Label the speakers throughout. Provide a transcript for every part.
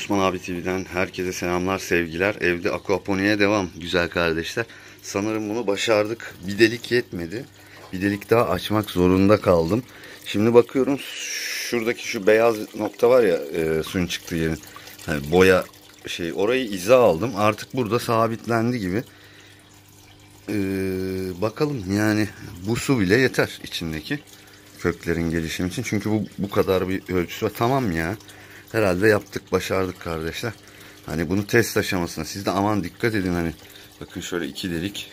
Speaker 1: Osman abi TV'den herkese selamlar, sevgiler. Evde aquaponiğe devam güzel kardeşler. Sanırım bunu başardık. Bir delik yetmedi. Bir delik daha açmak zorunda kaldım. Şimdi bakıyorum, şuradaki şu beyaz nokta var ya, suyun çıktığı yerin. Hani boya orayı iza aldım. Artık burada sabitlendi gibi. Bakalım, yani bu su bile yeter içindeki köklerin gelişimi için. Çünkü bu kadar bir ölçüsü var. Tamam ya. Herhalde yaptık, başardık kardeşler. Hani bunu test aşamasında siz de aman dikkat edin. Hani bakın, şöyle iki delik.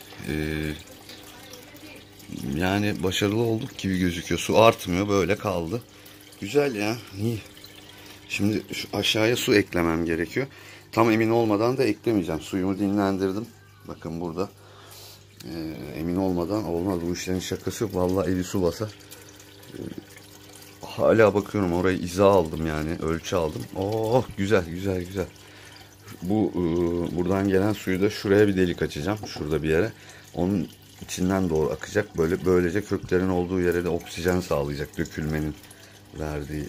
Speaker 1: Yani başarılı olduk gibi gözüküyor. Su artmıyor, böyle kaldı. Güzel ya. İyi. Şimdi şu aşağıya su eklemem gerekiyor. Tam emin olmadan da eklemeyeceğim. Suyumu dinlendirdim. Bakın burada. Emin olmadan olmaz. Bu işlerin şakası yok. Vallahi evi su basar. Hala bakıyorum, orayı iza aldım, yani ölçü aldım. Oh, güzel güzel güzel. Buradan gelen suyu da şuraya bir delik açacağım. Şurada bir yere. Onun içinden doğru akacak. Böylece köklerin olduğu yere de oksijen sağlayacak. Dökülmenin verdiği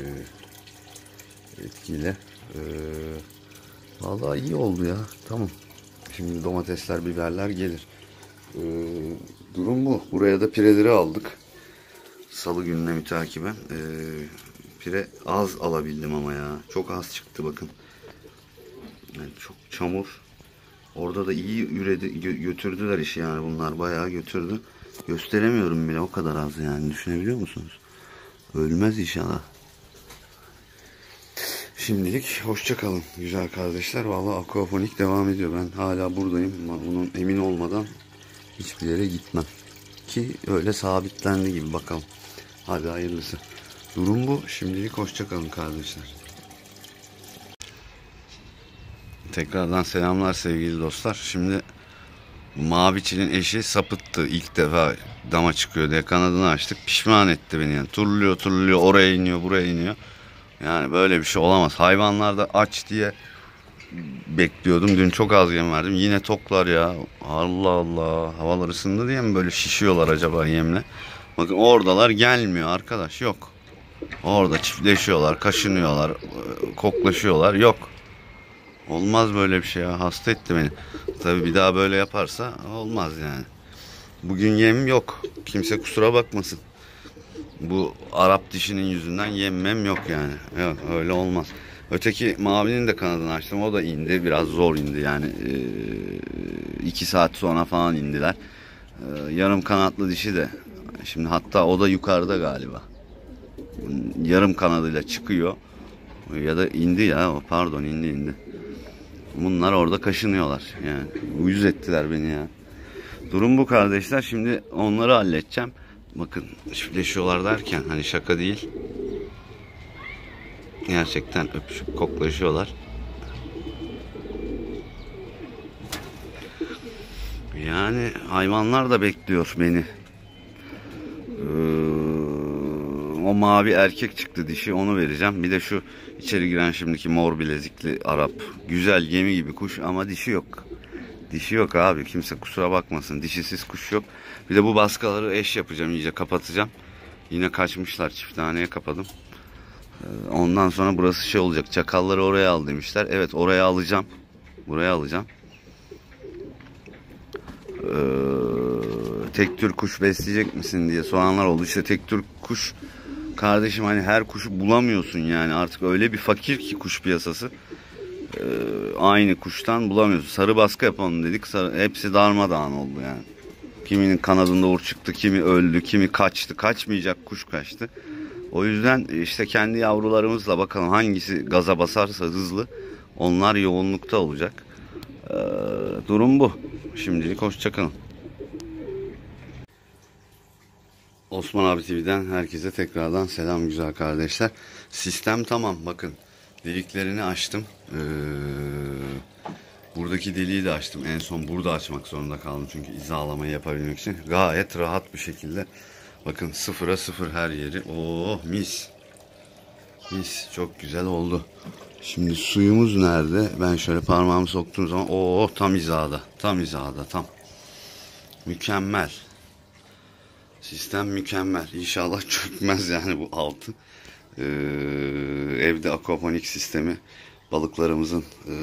Speaker 1: etkiyle. Vallahi iyi oldu ya. Tamam. Şimdi domatesler, biberler gelir. Durum bu. Buraya da pireleri aldık. Salı gününe mütakiben. Pire az alabildim ama ya. Çok az çıktı bakın. Yani çok çamur. Orada da iyi üredi, götürdüler işi yani, bunlar bayağı götürdü. Gösteremiyorum bile, o kadar az yani, düşünebiliyor musunuz? Ölmez inşallah. Şimdilik hoşça kalın güzel kardeşler. Vallahi aquaponik devam ediyor. Ben hala buradayım. Bunun emin olmadan hiçbir yere gitmem. Ki öyle sabitlendi gibi, bakalım. Hadi hayırlısı. Durum bu. Şimdilik hoşça kalın kardeşler. Tekrardan selamlar sevgili dostlar. Şimdi Maviçil'in eşi sapıttı. İlk defa dama çıkıyor diye kanadını açtık. Pişman etti beni yani. Turluyor, oraya iniyor, buraya iniyor. Yani böyle bir şey olamaz. Hayvanlar da aç diye bekliyordum. Dün çok az yem verdim. Yine toklar ya. Allah Allah. Havalar ısındı diye mi böyle şişiyorlar acaba yemle? Bakın oradalar, gelmiyor arkadaş, yok. Orada çiftleşiyorlar, kaşınıyorlar, koklaşıyorlar, yok. Olmaz böyle bir şey ya. Hasta etti beni. Tabii bir daha böyle yaparsa olmaz yani. Bugün yem yok. Kimse kusura bakmasın. Bu Arap dişinin yüzünden yemmem yok yani. Yok, öyle olmaz. Öteki mavinin de kanadını açtım. O da indi. Biraz zor indi yani. 2 saat sonra falan indiler. Yarım kanatlı dişi de. Şimdi hatta o da yukarıda galiba. Yarım kanadıyla çıkıyor. Ya da indi ya. Pardon, indi. Bunlar orada kaşınıyorlar. Yani uyuz ettiler beni ya. Durum bu kardeşler. Şimdi onları halledeceğim. Bakın, çiftleşiyorlar derken hani şaka değil. Gerçekten öpüşüp koklaşıyorlar. Yani hayvanlar da bekliyor beni. O mavi erkek çıktı, dişi, onu vereceğim. Bir de şu içeri giren şimdiki mor bilezikli Arap. Güzel, gemi gibi kuş ama dişi yok. Dişi yok abi, kimse kusura bakmasın. Dişisiz kuş yok. Bir de bu baskaları eş yapacağım, iyice kapatacağım. Yine kaçmışlar, çifthaneye kapadım. Ondan sonra burası şey olacak. Çakalları oraya al demişler. Evet, oraya alacağım. Buraya alacağım. Tek tür kuş besleyecek misin diye soranlar oldu. İşte tek tür kuş kardeşim, hani her kuşu bulamıyorsun yani. Artık öyle bir fakir ki kuş piyasası. Aynı kuştan bulamıyorsun. Sarı baskı yapalım dedik. Hepsi darmadağın oldu yani. Kiminin kanadında uğur çıktı, kimi öldü, kimi kaçtı. Kaçmayacak kuş kaçtı. O yüzden işte kendi yavrularımızla bakalım hangisi gaza basarsa hızlı, onlar yoğunlukta olacak. Durum bu. Şimdilik hoşçakalın. Osman abi TV'den herkese tekrardan selam güzel kardeşler. Sistem tamam, bakın. Deliklerini açtım. Buradaki deliği de açtım. En son burada açmak zorunda kaldım. Çünkü hizalamayı yapabilmek için. Gayet rahat bir şekilde. Bakın, 0'a 0 her yeri. Oh, mis. Mis, çok güzel oldu. Şimdi suyumuz nerede? Ben şöyle parmağımı soktuğum zaman oh, tam hizada. Tam hizada, tam. Mükemmel. Sistem mükemmel. İnşallah çökmez yani bu altın. Evde aquaponik sistemi balıklarımızın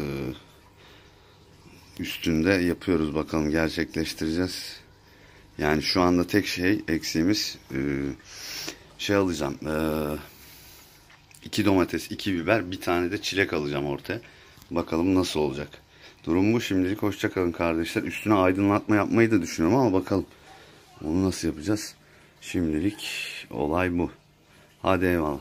Speaker 1: üstünde yapıyoruz. Bakalım gerçekleştireceğiz. Yani şu anda tek eksiğimiz şey alacağım. 2 domates, 2 biber, bir tane de çilek alacağım ortaya. Bakalım nasıl olacak. Durum bu. Şimdilik hoşça kalın kardeşler. Üstüne aydınlatma yapmayı da düşünüyorum ama bakalım. Onu nasıl yapacağız? Şimdilik olay bu. Hadi eyvallah.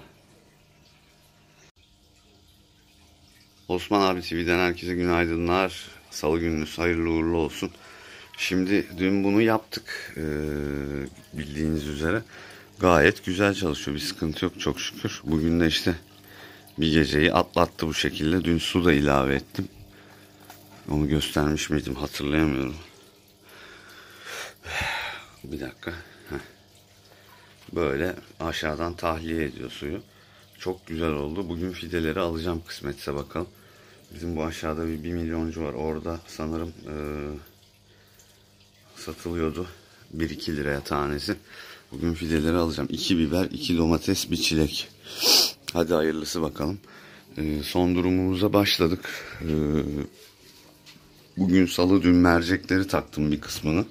Speaker 1: Osman abi TV'den herkese günaydınlar. Salı gününüz hayırlı uğurlu olsun. Şimdi dün bunu yaptık. Bildiğiniz üzere. Gayet güzel çalışıyor. Bir sıkıntı yok çok şükür. Bugün de işte bir geceyi atlattı bu şekilde. Dün su da ilave ettim. Onu göstermiş miydim hatırlayamıyorum. Bir dakika. Böyle aşağıdan tahliye ediyor suyu. Çok güzel oldu. Bugün fideleri alacağım kısmetse bakalım. Bizim bu aşağıda bir milyoncu var. Orada sanırım satılıyordu. 1-2 liraya tanesi. Bugün fideleri alacağım. 2 biber, 2 domates, bir çilek. Hadi hayırlısı bakalım. Son durumumuza başladık. Bugün salı, dün mercekleri taktım bir kısmını.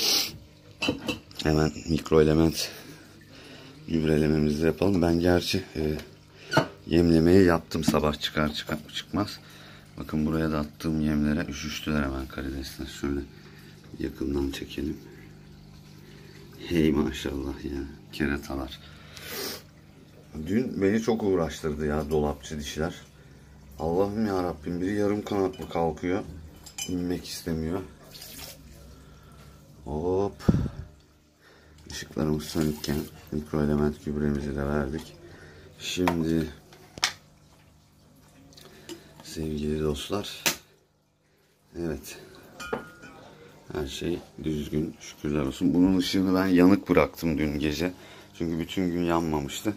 Speaker 1: Hemen mikro element gübrelememizi de yapalım. Ben gerçi yemlemeyi yaptım sabah çıkmaz. Bakın buraya da attığım yemlere üşüştüler hemen karidesler. Şöyle yakından çekelim. Hey maşallah ya, keratalar. Dün beni çok uğraştırdı ya dolapçı dişler. Allah'ım ya Rabbim, biri yarım kanatlı kalkıyor. İnmek istemiyor. Hop. Işıklarımız sönükken mikro element gübremizi de verdik. Şimdi sevgili dostlar, evet, her şey düzgün şükürler olsun. Bunun ışığını ben yanık bıraktım dün gece. Çünkü bütün gün yanmamıştı.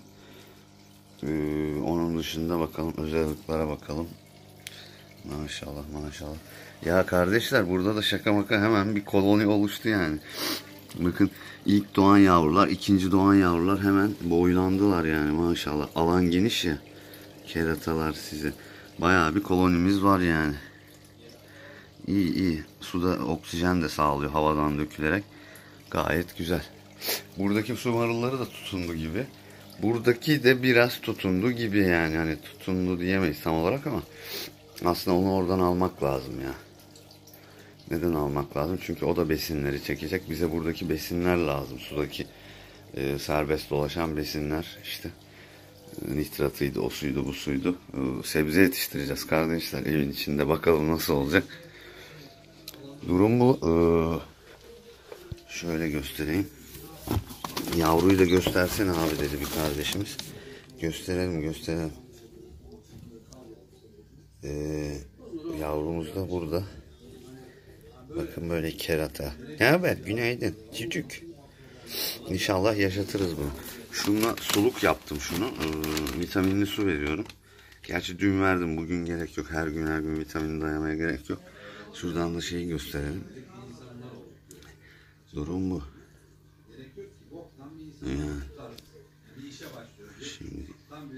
Speaker 1: Onun dışında bakalım, özelliklere bakalım. Maşallah maşallah. Ya kardeşler, burada da şaka maka hemen bir koloni oluştu yani. Bakın, ilk doğan yavrular, ikinci doğan yavrular hemen boylandılar yani maşallah. Alan geniş ya. Keratalar size. Bayağı bir kolonimiz var yani. İyi iyi. Suda oksijen de sağlıyor havadan dökülerek. Gayet güzel. Buradaki su marulları da tutundu gibi. Buradaki de biraz tutundu gibi yani. Hani tutundu diyemeyiz tam olarak ama aslında onu oradan almak lazım ya. Neden almak lazım? Çünkü o da besinleri çekecek. Bize buradaki besinler lazım. Sudaki serbest dolaşan besinler işte. Nitratıydı, o suydu, bu suydu. Sebze yetiştireceğiz kardeşler evin içinde. Bakalım nasıl olacak. Durum bu. Şöyle göstereyim. Yavruyu da göstersene abi dedi bir kardeşimiz. Gösterelim. Yavrumuz da burada. Bakın böyle kerata. Ne haber? Günaydın. Çocuk. İnşallah yaşatırız bunu. Şununla suluk yaptım şunu. Vitaminli su veriyorum. Gerçi dün verdim. Bugün gerek yok. Her gün vitamin dayamaya gerek yok. Şuradan da şeyi gösterelim. Durum bu. Şimdi.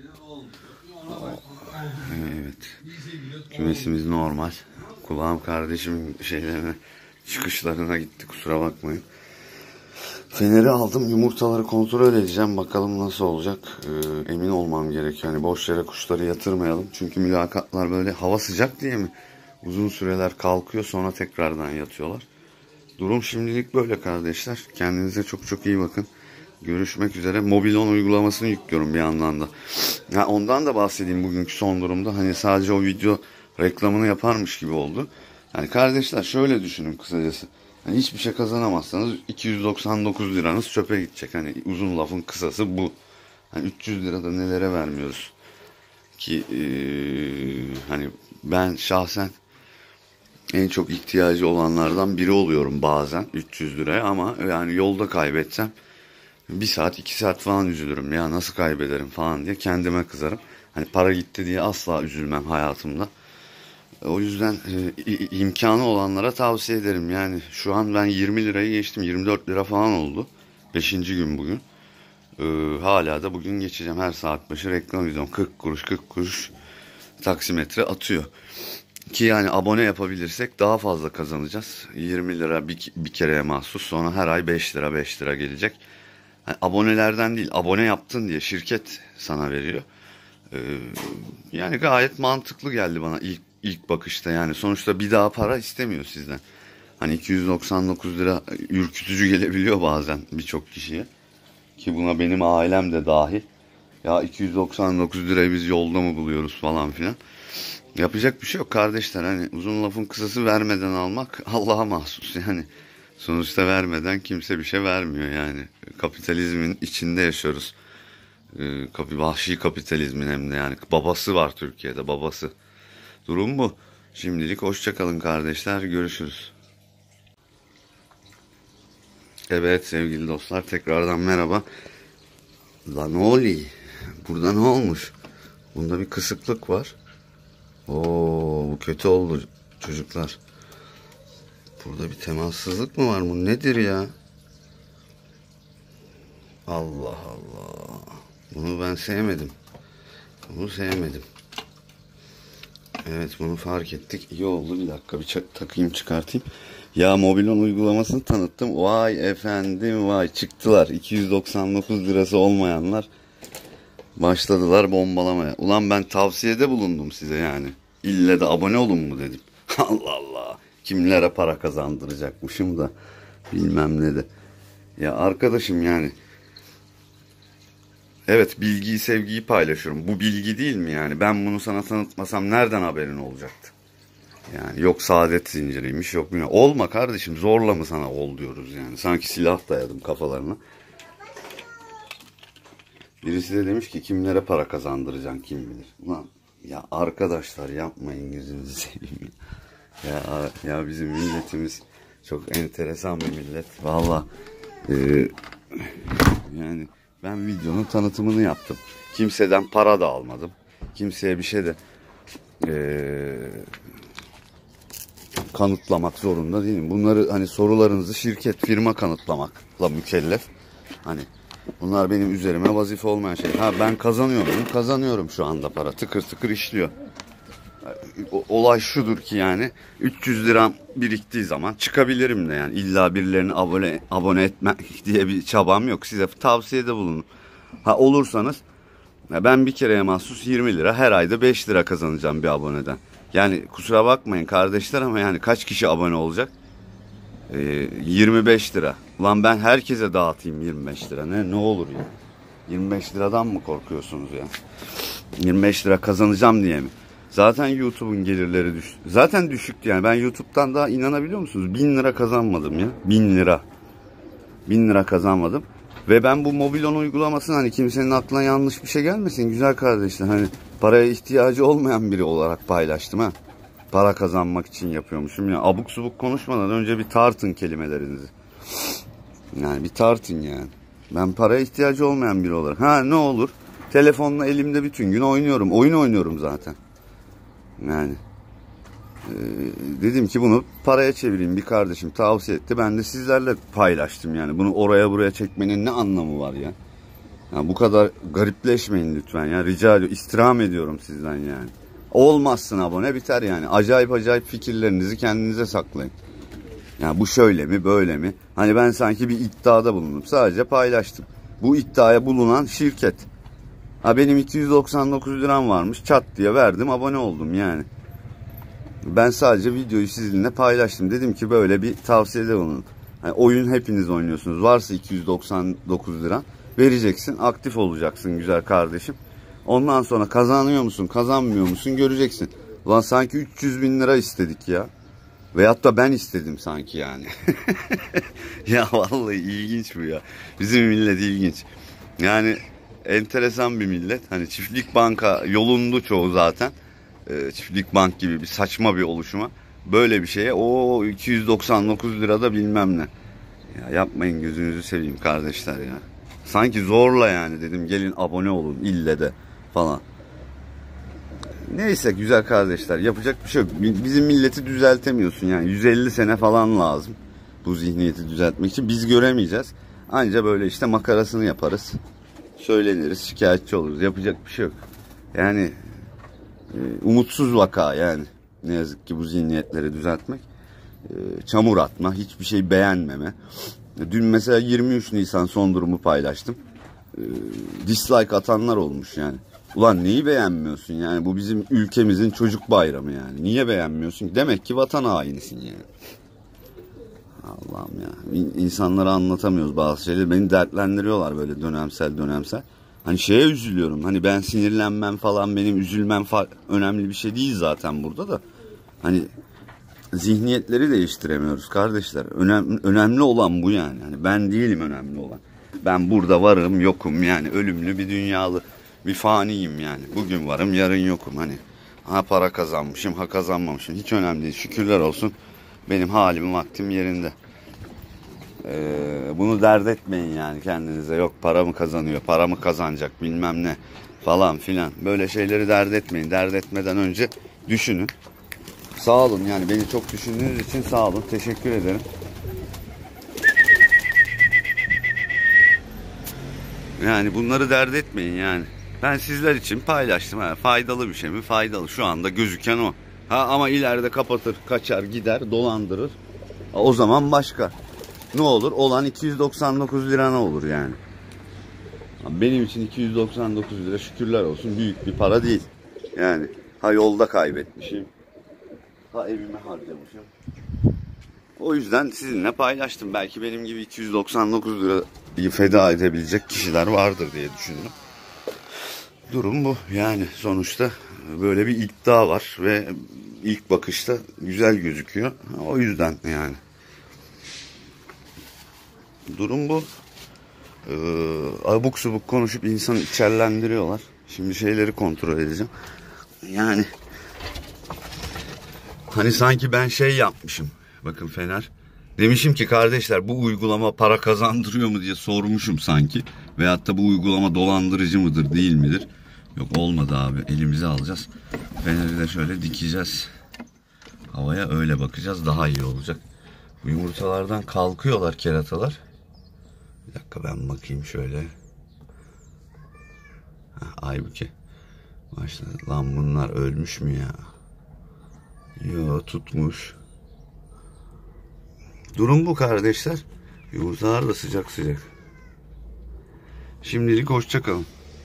Speaker 1: Evet. Kümesimiz normal. Kulağım kardeşimin şeylerine, çıkışlarına gitti. Kusura bakmayın. Feneri aldım. Yumurtaları kontrol edeceğim. Bakalım nasıl olacak. Emin olmam gerekiyor. Yani boş yere kuşları yatırmayalım. Çünkü mülakatlar böyle hava sıcak diye mi? Uzun süreler kalkıyor, sonra tekrardan yatıyorlar. Durum şimdilik böyle kardeşler. Kendinize çok çok iyi bakın. Görüşmek üzere. Mobilon uygulamasını yüklüyorum bir yandan da. Ya ondan da bahsedeyim bugünkü son durumda. Hani sadece o video reklamını yaparmış gibi oldu. Hani kardeşler şöyle düşünün kısacası. Hani hiçbir şey kazanamazsanız 299 liranız çöpe gidecek. Hani uzun lafın kısası bu. Hani 300 lirada nelere vermiyoruz. Ki hani ben şahsen en çok ihtiyacı olanlardan biri oluyorum bazen 300 liraya, ama yani yolda kaybetsem 1 saat 2 saat falan üzülürüm. Ya nasıl kaybederim falan diye kendime kızarım. Hani para gitti diye asla üzülmem hayatımda. O yüzden imkanı olanlara tavsiye ederim. Yani şu an ben 20 lirayı geçtim. 24 lira falan oldu. 5. gün bugün. Hala da bugün geçeceğim. Her saat başı reklam izliyorum. 40 kuruş 40 kuruş taksimetre atıyor. Ki yani abone yapabilirsek daha fazla kazanacağız. 20 lira bir kereye mahsus, sonra her ay 5 lira gelecek. Yani abonelerden değil, abone yaptın diye şirket sana veriyor. Yani gayet mantıklı geldi bana ilk bakışta. Yani sonuçta bir daha para istemiyor sizden. Hani 299 lira ürkütücü gelebiliyor bazen birçok kişiye. Ki buna benim ailem de dahil. Ya 299 lirayı biz yolda mı buluyoruz falan filan. Yapacak bir şey yok kardeşler. Hani uzun lafın kısası, vermeden almak Allah'a mahsus yani. Sonuçta vermeden kimse bir şey vermiyor yani. Kapitalizmin içinde yaşıyoruz. Vahşi kapitalizmin hem de yani. Babası var Türkiye'de, babası. Durum bu. Şimdilik hoşça kalın kardeşler. Görüşürüz. Evet sevgili dostlar, tekrardan merhaba. Lan ne oluyor? Burada ne olmuş? Bunda bir kısıklık var. Oo, bu kötü oldu çocuklar. Burada bir temassızlık mı var? Bu nedir ya? Allah Allah. Bunu ben sevmedim. Bunu sevmedim. Evet, bunu fark ettik. İyi oldu. Bir dakika bir takayım, çıkartayım. Ya Mobilon uygulamasını tanıttım. Vay efendim vay, çıktılar. 299 lirası olmayanlar başladılar bombalamaya. Ulan ben tavsiyede bulundum size yani. İlle de abone olun mu dedim. Allah Allah. Kimlere para kazandıracakmışım da bilmem ne de. Ya arkadaşım yani. Evet, bilgiyi sevgiyi paylaşıyorum. Bu bilgi değil mi yani? Ben bunu sana tanıtmasam nereden haberin olacaktı? Yani yok saadet zinciriymiş, yok bilmem. Olma kardeşim, zorla mı sana ol diyoruz yani. Sanki silah dayadım kafalarına. Birisi de demiş ki kimlere para kazandıracaksın kim bilir. Ulan ya arkadaşlar, yapmayın gözünüzü seveyim. Ya bizim milletimiz çok enteresan bir millet. Valla yani ben videonun tanıtımını yaptım. Kimseden para da almadım. Kimseye bir şey de kanıtlamak zorunda değilim. Bunları hani sorularınızı şirket, firma kanıtlamakla mükellef. Hani bunlar benim üzerime vazife olmayan şey. Ha, ben kazanıyorum şu anda para. Tıkır tıkır işliyor. Olay şudur ki yani 300 liram biriktiği zaman çıkabilirim de yani. İlla birilerini abone etmek diye bir çabam yok. Size tavsiyede bulunun. Ha, olursanız ben bir kereye mahsus 20 lira, her ayda 5 lira kazanacağım bir aboneden. Yani kusura bakmayın kardeşler ama yani kaç kişi abone olacak? 25 lira. Ulan ben herkese dağıtayım 25 lira. Ne olur ya? 25 liradan mı korkuyorsunuz ya? 25 lira kazanacağım diye mi? Zaten YouTube'un gelirleri düştü. Zaten düşüktü yani. Ben YouTube'dan daha, inanabiliyor musunuz? 1000 lira kazanmadım ya. 1000 lira. 1000 lira kazanmadım. Ve ben bu Mobilon uygulamasını, hani kimsenin aklına yanlış bir şey gelmesin güzel kardeşler. Hani paraya ihtiyacı olmayan biri olarak paylaştım ha. Para kazanmak için yapıyormuşum ya. Abuk subuk konuşmadan önce bir tartın kelimelerinizi. Yani bir tartın yani. Ben paraya ihtiyacı olmayan biri olarak. Ha, ne olur? Telefonla elimde bütün gün oynuyorum. Oyun oynuyorum zaten. Yani dedim ki bunu paraya çevireyim, bir kardeşim tavsiye etti. Ben de sizlerle paylaştım yani. Bunu oraya buraya çekmenin ne anlamı var ya? Yani bu kadar garipleşmeyin lütfen ya. Rica ediyorum, istirham ediyorum sizden yani. Olmazsın abone, biter yani. Acayip fikirlerinizi kendinize saklayın. Yani bu şöyle mi böyle mi? Hani ben sanki bir iddiada bulundum. Sadece paylaştım. Bu iddiaya bulunan şirket. Ha, benim 299 liram varmış, çat diye verdim, abone oldum yani. Ben sadece videoyu sizinle paylaştım. Dedim ki böyle bir tavsiyede bulunun. Yani oyun hepiniz oynuyorsunuz. Varsa 299 lira vereceksin, aktif olacaksın güzel kardeşim. Ondan sonra kazanıyor musun, kazanmıyor musun göreceksin. Ulan sanki 300 bin lira istedik ya. Veyahut da ben istedim sanki yani. Ya vallahi ilginç bu ya. Bizim millet ilginç. Yani enteresan bir millet. Hani çiftlik banka yolundu çoğu zaten. Çiftlik bank gibi bir saçma bir oluşuma. Böyle bir şeye o 299 lirada bilmem ne. Ya yapmayın gözünüzü seveyim kardeşler ya. Sanki zorla yani, dedim gelin abone olun ille de falan. Neyse güzel kardeşler, yapacak bir şey yok. Bizim milleti düzeltemiyorsun yani. 150 sene falan lazım bu zihniyeti düzeltmek için. Biz göremeyeceğiz. Anca böyle işte makarasını yaparız. Söyleniriz, şikayetçi oluruz. Yapacak bir şey yok. Yani Umutsuz vaka yani. Ne yazık ki bu zihniyetleri düzeltmek. Çamur atma, hiçbir şey beğenmeme. Dün mesela 23 Nisan son durumu paylaştım. Dislike atanlar olmuş yani. Ulan neyi beğenmiyorsun yani? Bu bizim ülkemizin çocuk bayramı yani. Niye beğenmiyorsun? Demek ki vatan hainisin yani. Allah'ım ya. İnsanlara anlatamıyoruz bazı şeyleri. Beni dertlendiriyorlar böyle dönemsel. Hani şeye üzülüyorum. Hani ben sinirlenmem falan, benim üzülmem önemli bir şey değil zaten burada da. Hani zihniyetleri değiştiremiyoruz kardeşler. Önemli olan bu yani. Hani ben değilim önemli olan. Ben burada varım yokum yani. Ölümlü bir dünyalı bir faniyim yani. Bugün varım yarın yokum. Hani ha para kazanmışım ha kazanmamışım. Hiç önemli değil. Şükürler olsun. Benim halim vaktim yerinde. Bunu dert etmeyin yani kendinize. Yok para mı kazanıyor, para mı kazanacak bilmem ne falan filan. Böyle şeyleri dert etmeyin. Dert etmeden önce düşünün. Sağ olun yani beni çok düşündüğünüz için sağ olun. Teşekkür ederim. Yani bunları dert etmeyin yani. Ben sizler için paylaştım. Ha, faydalı bir şey mi? Faydalı. Şu anda gözüken o. Ha, ama ileride kapatır, kaçar, gider, dolandırır. O zaman başka. Ne olur? Olan 299 lira ne olur yani? Benim için 299 lira şükürler olsun büyük bir para değil. Yani ha yolda kaybetmişim. Ha evime harcamışım. O yüzden sizinle paylaştım. Belki benim gibi 299 lirayı feda edebilecek kişiler vardır diye düşündüm. Durum bu. Yani sonuçta böyle bir iddia var ve ilk bakışta güzel gözüküyor. O yüzden yani. Durum bu. Abuk subuk konuşup insanı içerlendiriyorlar. Şimdi şeyleri kontrol edeceğim. Yani hani sanki ben şey yapmışım. Bakın Fener. Demişim ki kardeşler bu uygulama para kazandırıyor mu diye sormuşum sanki. Veyahut da bu uygulama dolandırıcı mıdır değil midir? Yok olmadı abi. Elimize alacağız. Fener'i de şöyle dikeceğiz. Havaya öyle bakacağız. Daha iyi olacak. Bu yumurtalardan kalkıyorlar keratalar. Bir dakika ben bakayım şöyle. Aybüke. Başladı. Lan bunlar ölmüş mü ya? Yo tutmuş. Durum bu kardeşler. Yumurtalar da sıcak sıcak. Şimdilik hoşça kalın.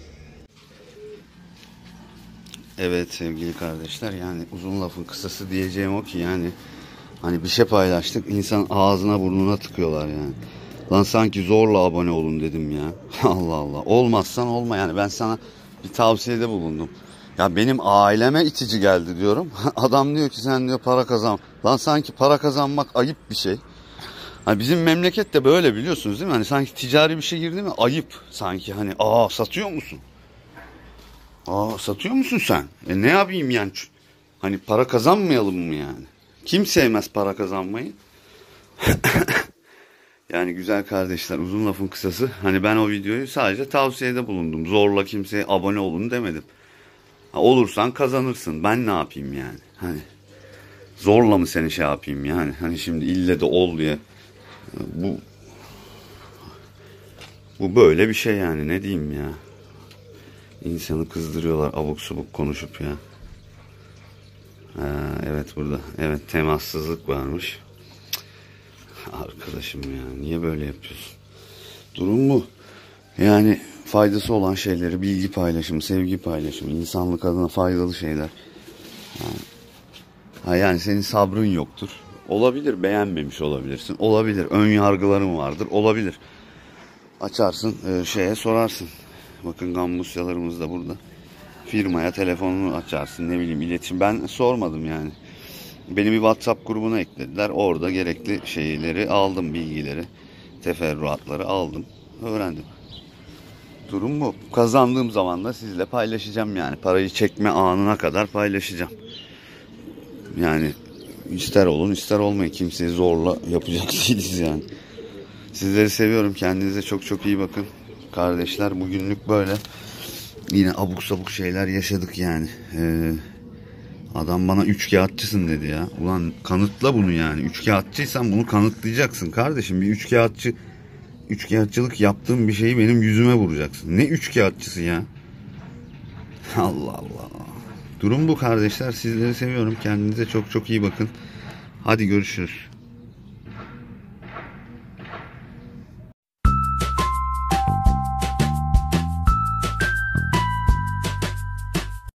Speaker 1: Evet sevgili kardeşler yani uzun lafın kısası diyeceğim o ki yani hani bir şey paylaştık insan ağzına burnuna tıkıyorlar yani. Lan sanki zorla abone olun dedim ya. Allah Allah. Olmazsan olma yani ben sana bir tavsiyede bulundum. Ya benim aileme itici geldi diyorum. Adam diyor ki sen diyor para kazan. Lan sanki para kazanmak ayıp bir şey. Hani bizim memlekette böyle biliyorsunuz değil mi? Hani sanki ticari bir şey girdi mi ayıp sanki hani satıyor musun? Satıyor musun sen? Ne yapayım yani? Hani para kazanmayalım mı yani? Kim sevmez para kazanmayı? Yani güzel kardeşler uzun lafın kısası. Hani ben o videoyu sadece tavsiyede bulundum. Zorla kimseye abone olun demedim. Olursan kazanırsın. Ben ne yapayım yani? Hani zorla mı seni şey yapayım yani? Hani şimdi ille de ol diye. Bu böyle bir şey yani ne diyeyim ya. İnsanı kızdırıyorlar abuk subuk konuşup ya. Evet burada. Evet temassızlık varmış. Arkadaşım ya niye böyle yapıyorsun? Durum bu. Yani faydası olan şeyleri bilgi paylaşımı, sevgi paylaşımı, insanlık adına faydalı şeyler. Yani senin sabrın yoktur. Olabilir beğenmemiş olabilirsin. Olabilir ön yargıların vardır. Olabilir. Açarsın şeye sorarsın. Bakın gambusyalarımız da burada. Firmaya telefonunu açarsın ne bileyim iletişim. Ben sormadım yani. Beni bir WhatsApp grubuna eklediler. Orada gerekli şeyleri aldım, bilgileri, teferruatları aldım, öğrendim. Durum bu. Kazandığım zaman da sizle paylaşacağım yani. Parayı çekme anına kadar paylaşacağım. Yani ister olun ister olmayın. Kimseyi zorla yapacak değiliz yani. Sizleri seviyorum. Kendinize çok çok iyi bakın. Kardeşler bugünlük böyle. Yine abuk sabuk şeyler yaşadık yani. Adam bana üçkağıtçısın dedi ya. Ulan kanıtla bunu yani. Üçkağıtçıysan bunu kanıtlayacaksın kardeşim. Bir üçkağıtçılık yaptığım bir şeyi benim yüzüme vuracaksın. Ne üçkağıtçısı ya? Allah Allah. Durum bu kardeşler. Sizleri seviyorum. Kendinize çok çok iyi bakın. Hadi görüşürüz.